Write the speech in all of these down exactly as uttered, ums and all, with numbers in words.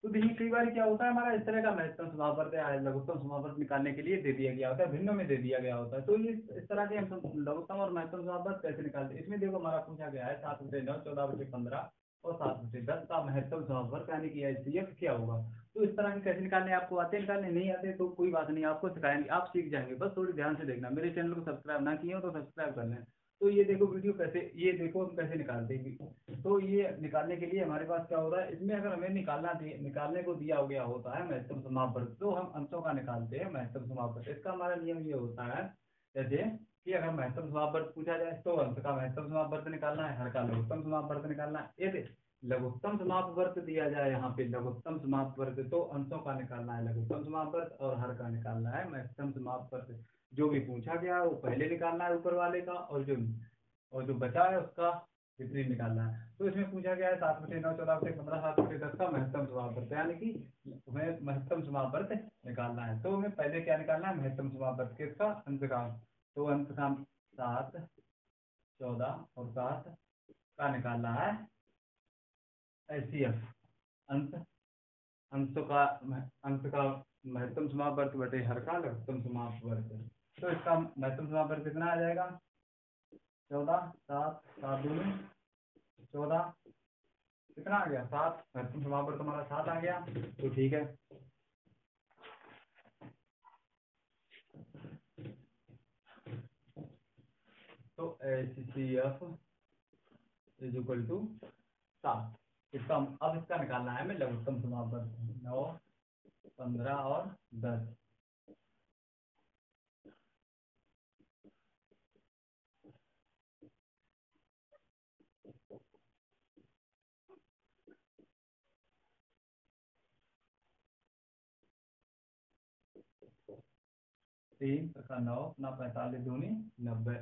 तो देखिए कई बार क्या होता है, हमारा इस तरह का महत्तम समापवर्त या लघुत्तम समापवर्त निकालने के लिए दे दिया गया होता है, भिन्नों में दे दिया गया होता है। तो ये इस तरह के हम सब लघुत्तम और महत्तम समापवर्त कैसे निकालते हैं, इसमें देखो हमारा पूछा गया है सात बटे नौ, चौदह बटे पंद्रह और सात बटे दस का महत्तम समापवर्त यानी कि एच सी एफ क्या होगा। तो इस तरह के कैसे निकालने, आपको आते निकालने, नहीं आते तो कोई बात नहीं, आपको सिखाएंगे, आप सीख जाएंगे, बस थोड़ी ध्यान से देखना। मेरे चैनल को सब्सक्राइब ना किए हो तो सब्सक्राइब कर लें। तो ये देखो वीडियो कैसे, ये देखो हम कैसे निकालते हैं। तो ये निकालने के लिए हमारे पास क्या होता है, इसमें अगर हमें निकालना दिए निकालने को दिया गया होता है महत्तम समापवर्त, तो हम अंशों का निकालते हैं महत्तम समापवर्त। इसका हमारा नियम ये होता है जैसे कि अगर महत्तम समापवर्त पूछा जाए तो अंश का महत्तम समापवर्त निकालना है, हर का लघुत्तम समापवर्त निकालना है। यदि लघुत्तम समापवर्त दिया जाए यहाँ पे लघुत्तम समापवर्त, तो अंशों का निकालना है लघुत्तम समापवर्त और हर का निकालना है महत्तम समापवर्त। जो भी पूछा गया है वो पहले निकालना है ऊपर वाले का, और जो और जो बचा है उसका विपरीत निकालना है। तो इसमें पूछा गया है सात बटे नौ, चौदह बटे पंद्रह, सात बटे दस का महत्तम समापवर्त, यानी कि हमें महत्तम समापवर्त निकालना है। तो हमें पहले क्या निकालना है, महत्तम समापवर्त किसका, अंश का। तो अंश का सात, चौदह और सात का निकालना है एच सी एफ, अंश अंश का अंश का महत्तम समापवर्त बटे हर का लघुत्तम समापवर्त। तो इसका महत्तम समापवर्त कितना आ जाएगा, चौदह, सात, सात दूनी चौदह, कितना आ गया, सात। महत्तम समापवर्त हमारा सात आ गया। तो ठीक है, तो H C F is equal to सात। इसका अब इसका निकालना है हमें लघुत्तम समापवर्त, नौ, पंद्रह और दस। तीन का नौ, अपना पैंतालीस दूनी नब्बे,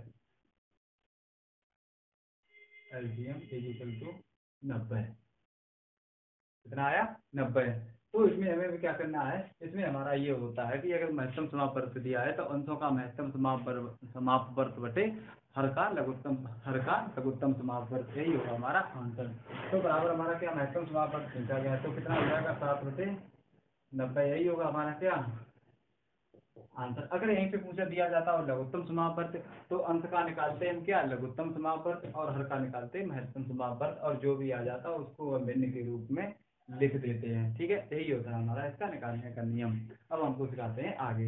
एलसीएम इज इक्वल टू नब्बे। कितना आया, नब्बे। तो इसमें हमें भी क्या करना है, इसमें हमारा ये होता है कि अगर महत्तम समापवर्त दिया है तो अंशों का महत्तम समापवर्त समापवर्त बटे हर का लघुत्तम हर का लघुत्तम समापवर्त, यही होगा हमारा आंसर। तो बराबर हमारा क्या महत्तम समापवर्त पूछा गया, तो कितना हो जाएगा, सात बटे नब्बे, यही होगा हमारा क्या आंसर। अगर यहीं पे पूछा दिया जाता और लघुत्तम समापवर्त, तो अंश का निकालते हैं हम क्या, लघुत्तम समापवर्त, और हर का निकालते हैं महत्तम समापवर्त, और जो भी आ जाता है उसको भिन्न के रूप में लिख देते हैं। ठीक है, यही होता है हमारा इसका निकालने का नियम। अब हमको सिखाते हैं आगे।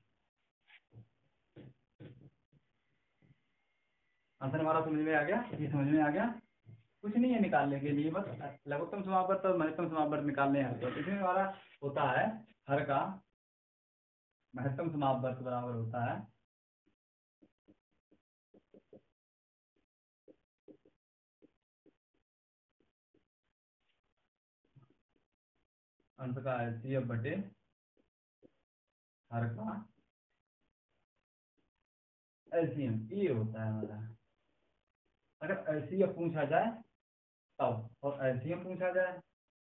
आंसर हमारा समझ में आ गया, ये समझ में आ गया। कुछ नहीं है निकालने के लिए, बस लघुत्तम समापवर्त और महत्तम समापवर्त निकालने हैं। तो इसमें हमारा होता है हर का महत्तम समापवर्त बराबर होता है अंश का एचसीएफ बटे हर का एलसीएम, ये होता है हमारा। अगर एलसीएम पूछा जाए तब, और एलसीएम पूछा जाए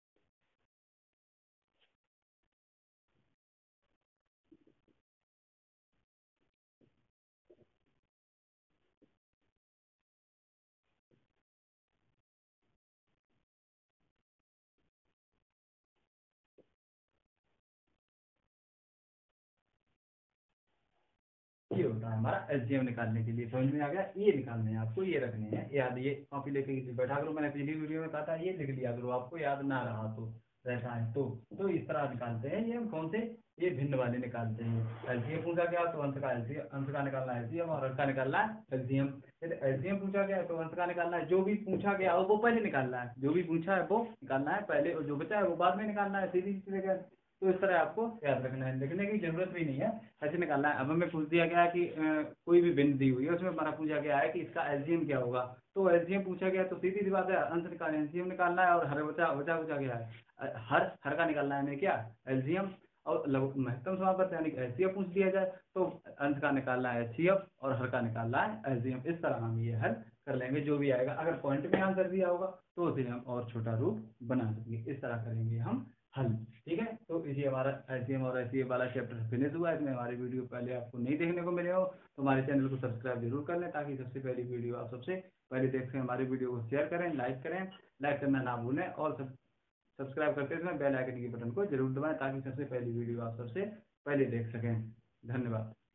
ये होता है हमारा एलसीएम निकालने के लिए। समझ में आ गया, ये निकालने हैं आपको, ये रखने हैं याद। ये कॉपी लेके किसी बैठा करो, मैंने पिछली वीडियो में कहा था ये लिख लिया करो, आपको याद ना रहा तो रहता है तो तो इस तरह निकालते हैं। ये हम कौन से, ये भिन्न वाले निकालते हैं। एलसीएम पूछा गया तो अंश का एलसीएम, अंश का निकालना है एलसीएम, और हर का निकालना है एलसीएम। यदि एलसीएम पूछा गया तो अंश का निकालना है, जो भी पूछा गया हो वो पहले निकालना है, जो भी पूछा है वो निकालना है पहले, और जो बचा है वो बाद में निकालना है, सीधी सी जगह। तो इस तरह आपको याद रखना है, लिखने की जरूरत भी नहीं है, ऐसे निकालना है। अब हमें पूछ दिया गया है कि अ, कोई भी भिन्न दी हुई है, उसमें हमारा पूछा गया है कि इसका एलसीएम क्या होगा। तो एलसीएम पूछा गया तो सीधी सी बात है, अंश निकालना एलसीएम निकालना है, और हर बचा बचा पूछा गया है अ, हर हर का निकालना है हमें क्या, एलसीएम। और लघु महत्तम समापवर्त यानी कि एचसीएफ पूछ दिया जाए तो अंश का निकालना है एचसीएफ, और हर का निकालना है एलसीएम। इस तरह हम ये हल कर लेंगे जो भी आएगा। अगर पॉइंट में आंसर दिया होगा तो उसे हम और छोटा रूप बना देंगे, इस तरह करेंगे हम हल। ठीक है, तो इसी हमारा एचसीएम और एचसीएफ वाला चैप्टर फिनिश हुआ। इसमें हमारी वीडियो पहले आपको नहीं देखने को मिले हो तो हमारे चैनल को सब्सक्राइब जरूर कर लें, ताकि सबसे पहली वीडियो आप सबसे पहले देख सकें। हमारी वीडियो को शेयर करें, लाइक करें, लाइक करना ना भूलें, और सब सब्सक्राइब करते समय बेल आइकन के बटन को जरूर दबाएं ताकि सबसे पहली वीडियो आप सबसे पहले देख सकें। धन्यवाद।